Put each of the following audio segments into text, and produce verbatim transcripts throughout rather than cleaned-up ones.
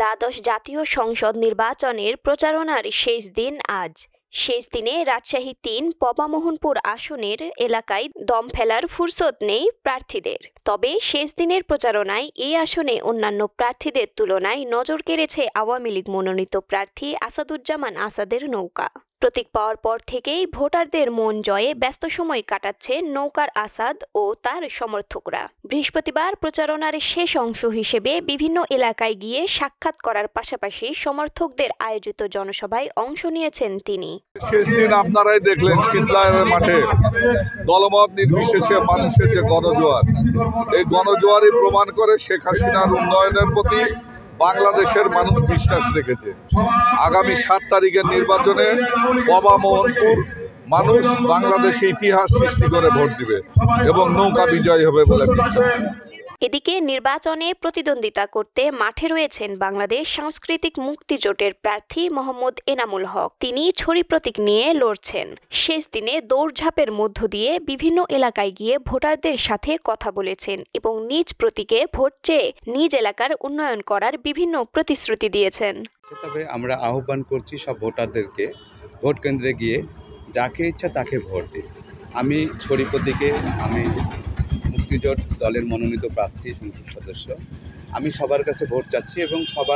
দ্বাদশ জাতীয় সংসদ নির্বাচনের প্রচারণার শেষ দিন আজ। শেষ দিনে রাজশাহী তিন পবামোহনপুর আসনের এলাকায় দম ফেলার ফুরসত নেই প্রার্থীদের। তবে শেষ দিনের প্রচারণায় এই আসনে অন্যান্য প্রার্থীদের তুলনায় নজর কেড়েছে আওয়ামী লীগ মনোনীত প্রার্থী আসাদুজ্জামান আসাদের নৌকা। প্রতীক পাওয়ার পর থেকেই ভোটারদের মন জয়ে ব্যস্ত সময় কাটাচ্ছে নৌকার আসাদ ও তার সমর্থকরা। বৃহস্পতিবার প্রচারণার শেষ অংশ হিসেবে বিভিন্ন এলাকায় গিয়ে সাক্ষাৎ করার পাশাপাশি সমর্থকদের আয়োজিত জনসভায় অংশ নিয়েছেন তিনি। শেষ দিন আপনারাই দেখলেন শীতলার মাঠে দলমত নির্বিশেষে মানুষের যে গণজোয়ার, এই গণজোয়ারই প্রমাণ করে শেখ হাসিনার উন্নয়নের প্রতি বাংলাদেশের মানুষ বিশ্বাস রেখেছে। আগামী সাত তারিখের নির্বাচনে পবামোহনপুর মানুষ বাংলাদেশে ইতিহাস সৃষ্টি করে ভোট দিবে এবং নৌকা বিজয় হবে বলে বিশ্বাস। এদিকে নির্বাচনে প্রতিদ্বন্দ্বিতা করতে মাঠে রয়েছেন বাংলাদেশ সাংস্কৃতিক মুক্তিজোটের প্রার্থী মোহাম্মদ এনামুল হক। তিনি ছড়ি প্রতীক নিয়ে লড়ছেন। শেষ দিনে দৌড়ঝাঁপের মধ্য দিয়ে বিভিন্ন এলাকায় গিয়ে ভোটারদের সাথে কথা বলেছেন এবং নিজ প্রতীকে ভোট চেয়ে নিজ এলাকার উন্নয়ন করার বিভিন্ন প্রতিশ্রুতি দিয়েছেন। তবে আমরা আহ্বান করছি সব ভোটারদেরকে ভোট কেন্দ্রে গিয়ে যাকে ইচ্ছা তাকে ভোট দিন। আমি ছড়ি প্রতীকে আমি মুক্তিজোট দলের মনোনীত প্রার্থী সংসদ সদস্য। আমি সবার কাছে ভোট চাচ্ছি এবং সবার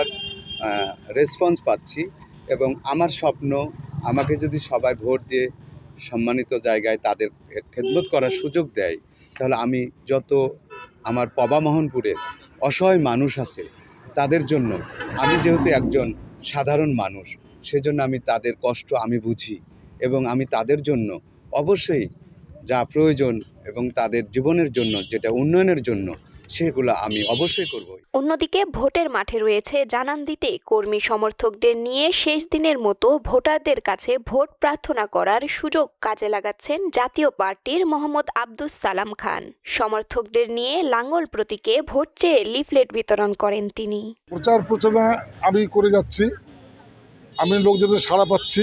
রেসপন্স পাচ্ছি এবং আমার স্বপ্ন আমাকে যদি সবাই ভোট দিয়ে সম্মানিত জায়গায় তাদের খেদমত করার সুযোগ দেয়, তাহলে আমি যত আমার পবামোহনপুরের অসহায় মানুষ আছে তাদের জন্য, আমি যেহেতু একজন সাধারণ মানুষ সেজন্য আমি তাদের কষ্ট আমি বুঝি এবং আমি তাদের জন্য অবশ্যই যা প্রয়োজন এবং তাদের জীবনের জন্য যেটা উন্নয়নের জন্য সেগুলো আমি অবশ্যই করব। অন্যদিকে ভোটের মাঠে রয়েছে জানান দিতে কর্মী সমর্থকদের নিয়ে শেষ দিনের মতো ভোটারদের কাছে ভোট প্রার্থনা করার সুযোগ কাজে লাগাচ্ছেন জাতীয় পার্টির মোহাম্মদ আব্দুস সালাম খান। সমর্থকদের নিয়ে লাঙ্গল প্রতীকে ভোট চেয়ে লিফলেট বিতরণ করেন তিনি। প্রচার প্রচারণা আমি করে যাচ্ছি, আমি লোকজনের সাড়া পাচ্ছি।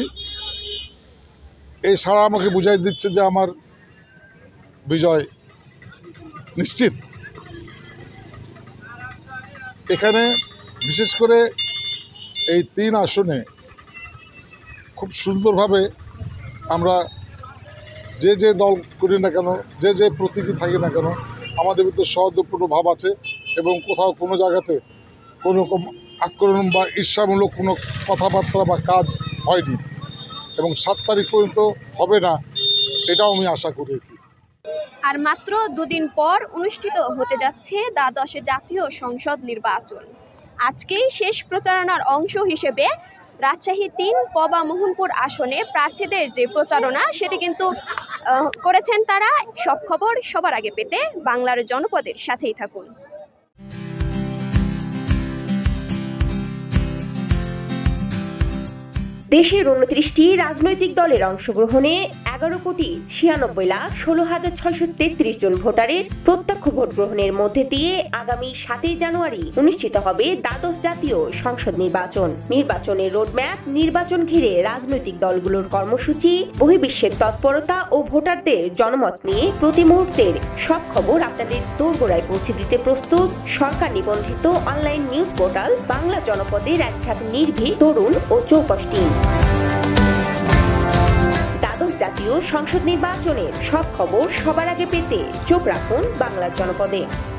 এই সাড়া আমাকে বুঝাই দিচ্ছে যে আমার বিজয় নিশ্চিত। এখানে বিশেষ করে এই তিন আসনে খুব সুন্দরভাবে আমরা যে যে দল করি না কেন, যে যে প্রতীকী থাকি না কেন, আমাদের ভিতরে সহযোগপূর্ণ ভাব আছে এবং কোথাও কোনো জায়গাতে কোনো রকম আক্রমণ বা ঈর্ষামূলক কোনো কথাবার্তা বা কাজ হয়নি এবং সাত তারিখ পর্যন্ত হবে না, এটাও আমি আশা করি। আর মাত্র দুদিন পর অনুষ্ঠিত হতে যাচ্ছে দ্বাদশ জাতীয় সংসদ নির্বাচন। আজকেই শেষ প্রচারণার অংশ হিসেবে রাজশাহী তিন পবামোহনপুর আসনে প্রার্থীদের যে প্রচারণা সেটি কিন্তু করেছেন তারা। সব খবর সবার আগে পেতে বাংলার জনপদের সাথেই থাকুন। দেশের উনত্রিশটি রাজনৈতিক দলের অংশগ্রহণে এগারো কোটি ছিয়ানব্বই লাখ ষোলো হাজার ছয়শো তেত্রিশ জন ভোটারের প্রত্যক্ষ ভোট গ্রহণের মধ্যে দিয়ে আগামী সাতই জানুয়ারি অনুষ্ঠিত হবে দ্বাদশ জাতীয় সংসদ নির্বাচন। নির্বাচনের রোডম্যাপ, নির্বাচন ঘিরে রাজনৈতিক দলগুলোর কর্মসূচি, বহির্বিশ্বের তৎপরতা ও ভোটারদের জনমত নিয়ে প্রতি মুহূর্তের সব খবর আপনাদের দোরগোড়ায় পৌঁছে দিতে প্রস্তুত সরকার নিবন্ধিত অনলাইন নিউজ পোর্টাল বাংলা জনপদের এক ঝাঁক নির্ভীক, তরুণ ও চৌকস টিম। দ্বাদশ জাতীয় সংসদ নির্বাচনের সব খবর সবার আগে পেতে চোখ রাখুন বাংলার জনপদে।